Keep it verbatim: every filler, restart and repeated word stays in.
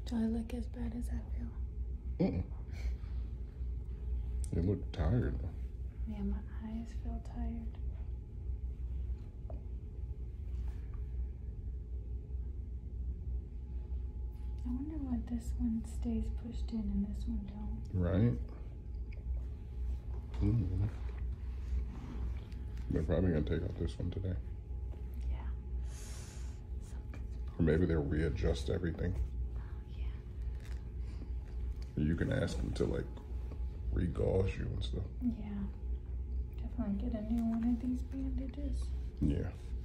Do I look as bad as I feel? Mm-mm. You look tired. Yeah, my eyes feel tired. I wonder what this one stays pushed in and this one don't. Right? Mm-hmm. They're probably going to take out this one today. Yeah. Or maybe they'll readjust everything. Yeah. You can ask them to, like, re-gauze you and stuff. Yeah. Definitely get a new one of these bandages. Yeah.